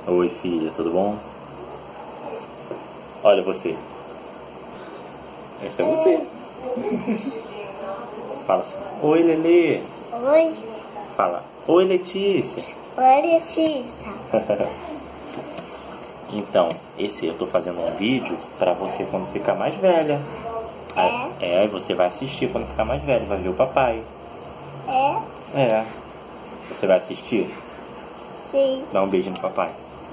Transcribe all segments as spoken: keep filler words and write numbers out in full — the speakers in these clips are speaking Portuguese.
Oi, filha, tudo bom? Olha você. Esse é você. Fala assim. Oi, Lelê. Oi. Fala. Oi, Letícia. Oi, Letícia. Então, esse eu tô fazendo um vídeo pra você quando ficar mais velha. É? É, aí você vai assistir quando ficar mais velha, vai ver o papai. É? É. Você vai assistir? Sim. Dá um beijo no papai.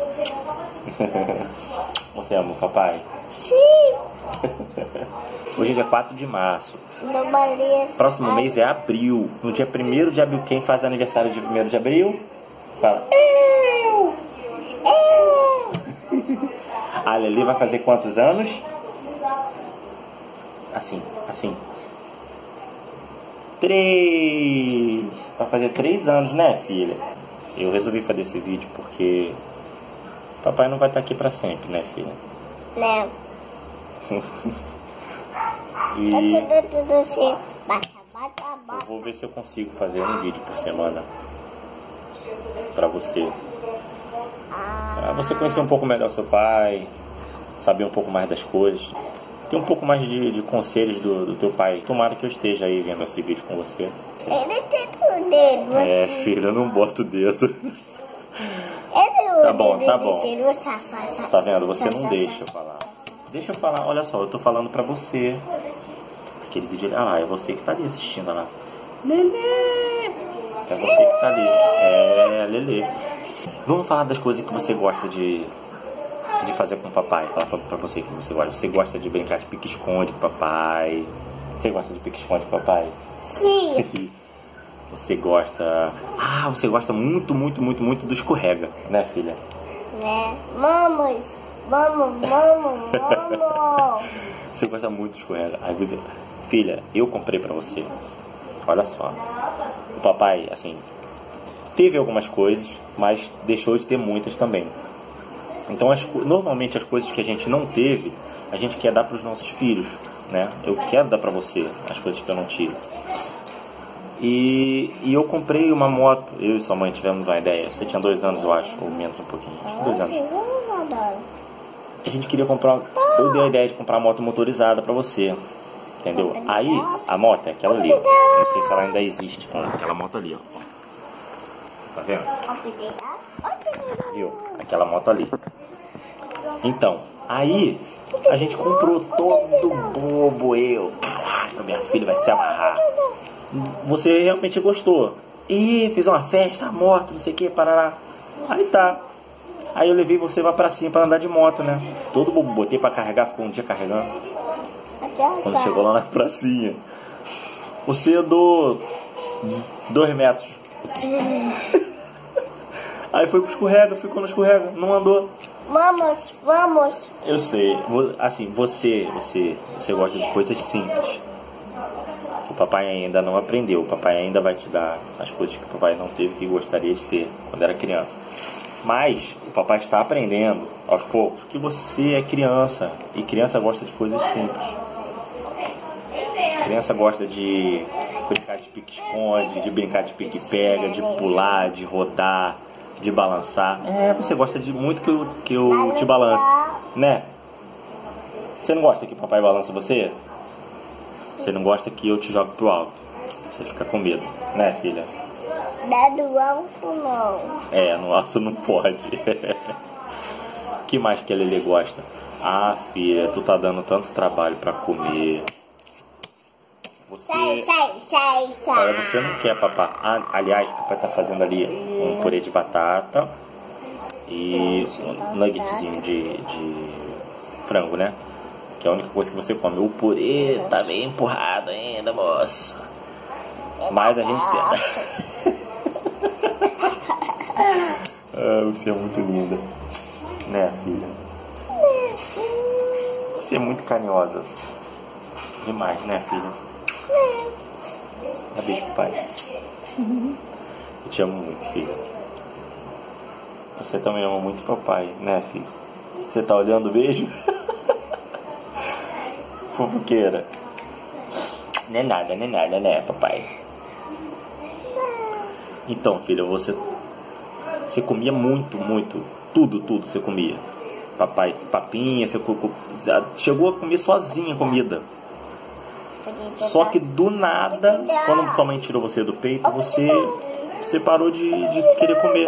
Você ama o papai? Sim. Hoje é dia quatro de março. Não, Maria. Próximo mês é abril. No dia primeiro de abril, quem faz aniversário de primeiro de abril? Fala. Eu. Eu. A Lelê vai fazer quantos anos? Assim, assim. Três. Vai fazer três anos, né, filha? Eu resolvi fazer esse vídeo porque papai não vai estar aqui pra sempre, né, filha? Não. E É tudo, tudo assim. Bata, bata, eu bata. vou ver se eu consigo fazer um vídeo por semana pra você. Pra você conhecer um pouco melhor seu pai, saber um pouco mais das coisas, ter um pouco mais de, de conselhos do, do teu pai. Tomara que eu esteja aí vendo esse vídeo com você. Ele tem o dedo É, aqui. filho, eu não boto o dedo. Ele Tá bom, tá bom. bom. Tá vendo? Você não deixa eu falar. Deixa eu falar, olha só, eu tô falando pra você. Aquele vídeo, ah lá, é você que tá ali assistindo, olha lá. Lelê! É você que tá ali. É, Lelê. Vamos falar das coisas que você gosta de, de fazer com o papai. Fala pra, pra você que você gosta. Você gosta de brincar de pique-esconde com o papai? Você gosta de pique-esconde com o papai? Sim. Você gosta... Ah, você gosta muito, muito, muito, muito do escorrega, né, filha? Né? Vamos, vamos, vamos, vamos. Você gosta muito do escorrega. Aí você... Filha, eu comprei pra você. Olha só. O papai, assim, teve algumas coisas, mas deixou de ter muitas também. Então, as, normalmente as coisas que a gente não teve, a gente quer dar pros nossos filhos, né? Eu quero dar pra você as coisas que eu não tive. E, e eu comprei uma moto. Eu e sua mãe tivemos uma ideia. Você tinha dois anos, eu acho, ou menos um pouquinho. Acho que dois anos. A gente queria comprar. Eu dei a ideia de comprar uma moto motorizada pra você. Entendeu? Aí, a moto é aquela ali. Não sei se ela ainda existe. Ó, aquela moto ali, ó. Tá vendo? Viu? Aquela moto ali. Então, aí a gente comprou todo bobo. Eu, caraca, minha filha vai se amarrar. Você realmente gostou. Ih, fiz uma festa, a moto, não sei o que, parará. Aí tá. Aí eu levei você lá pra cima pra andar de moto, né? Todo bobo, botei pra carregar, ficou um dia carregando. Quando chegou lá na pracinha, você andou dois metros. Aí foi pro escorrega, ficou no escorrega, não andou. Vamos, vamos. Eu sei, assim, você, você, você gosta de coisas simples. O papai ainda não aprendeu, o papai ainda vai te dar as coisas que o papai não teve, que gostaria de ter quando era criança. Mas o papai está aprendendo aos poucos que você é criança e criança gosta de coisas simples. Criança gosta de brincar de pique-esconde, de brincar de pique-pega, de pular, de rodar, de balançar. É, você gosta de muito que eu, que eu te balance, né? Você não gosta que o papai balance você? Você não gosta que eu te jogue pro alto? Você fica com medo, né, filha? No alto não. É, no alto não pode. Que mais que a Lelê gosta? Ah, filha, tu tá dando tanto trabalho pra comer. Você... Sai, sai, sai, sai. Olha, você não quer, papai. Ah, aliás, o papai tá fazendo ali um purê de batata e um nuggetzinho de, de frango, né? Que é a única coisa que você come. O purê tá meio empurrado ainda, moço. Mas a gente tenta. Ah, você é muito linda. Né, filha? Você é muito carinhosa. Demais, né, filha? Dá beijo pro pai. Eu te amo muito, filha. Você também ama muito papai, né, filho? Você tá olhando o beijo? Fofoqueira. Não é nada, não é nada, né, papai? Então, filha, você... Você comia muito, muito Tudo, tudo você comia. Papai, papinha, você chegou a comer sozinha comida. Só que do nada, quando sua mãe tirou você do peito, você, você parou de, de querer comer.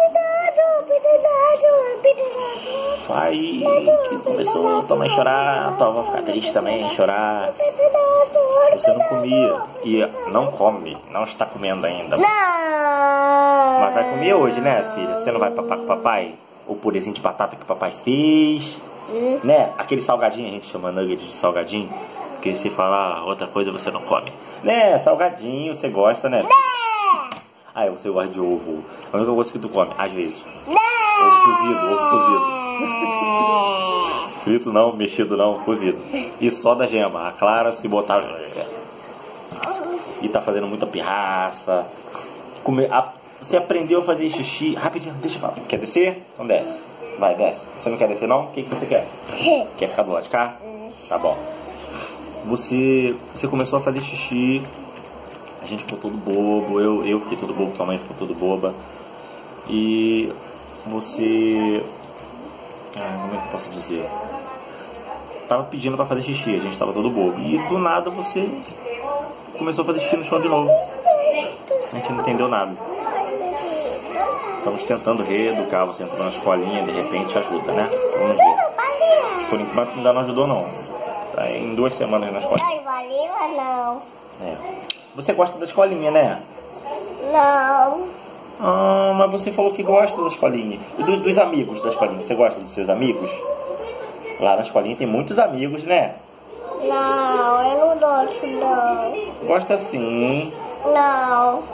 Aí que começou a tua mãe chorar, tua avó ficar triste também, chorar. Você não comia. E não come, não está comendo ainda. Mas vai comer hoje, né, filha? Você não vai papar com o papai? O purezinho de batata que o papai fez, né? Aquele salgadinho, a gente chama nugget de salgadinho. Porque se falar outra coisa você não come. Né, salgadinho, você gosta, né? Ah, você gosta de ovo. A única coisa que tu come, às vezes. Ovo cozido, ovo cozido. Frito não, mexido não, cozido. E só da gema, a clara se botar... E tá fazendo muita pirraça. Come... a... Você aprendeu a fazer xixi... Rapidinho, deixa eu falar. Quer descer? Então desce. Vai, desce. Você não quer descer não? O que, que você quer? Quer ficar do lado de cá? Tá bom. Você, você começou a fazer xixi, a gente ficou todo bobo, eu, eu fiquei todo bobo, sua mãe ficou todo boba. E você... Ah, como é que eu posso dizer? Tava pedindo pra fazer xixi, a gente tava todo bobo. E do nada você começou a fazer xixi no chão de novo. A gente não entendeu nada. Estamos tentando reeducar, você entrou na escolinha, de repente ajuda, né? Vamos ver. Por enquanto ainda não ajudou não. Tá em duas semanas na escolinha. Não, valeu, não. É. Você gosta da escolinha, né? Não. Ah, mas você falou que gosta da escolinha. E dos, dos amigos da escolinha. Você gosta dos seus amigos? Lá na escolinha tem muitos amigos, né? Não, eu não gosto, não. Gosta sim. Não.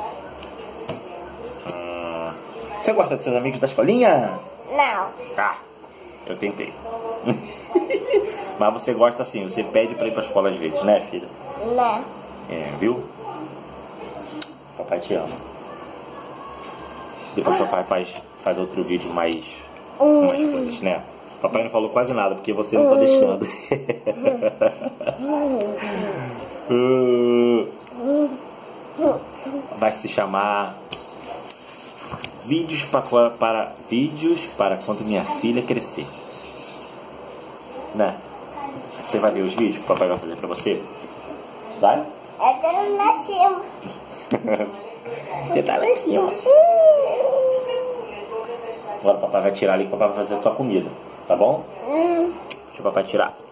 Hum. Você gosta dos seus amigos da escolinha? Não. Ah, eu tentei. Mas você gosta assim, você pede pra ir pra escola às vezes, né, filha? Não. É, viu? Papai te ama. Depois papai faz, faz outro vídeo mais, com mais coisas, né? Papai não falou quase nada, porque você não tá deixando. Vai se chamar Vídeos para, para, vídeos para quando minha filha crescer. Né? Você vai ver os vídeos que o papai vai fazer pra você? Vai? Eu tô lá em cima. Você tá lá em cima. Agora o papai vai tirar ali que o papai vai fazer a tua comida. Tá bom? Hum. Deixa o papai tirar.